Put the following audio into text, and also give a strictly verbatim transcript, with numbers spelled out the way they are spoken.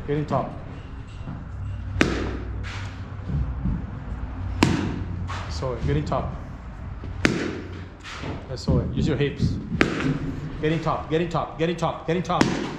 Getting top. So it. Getting top. That's so it. Use your hips. Getting top. Getting top. Getting top. Getting top.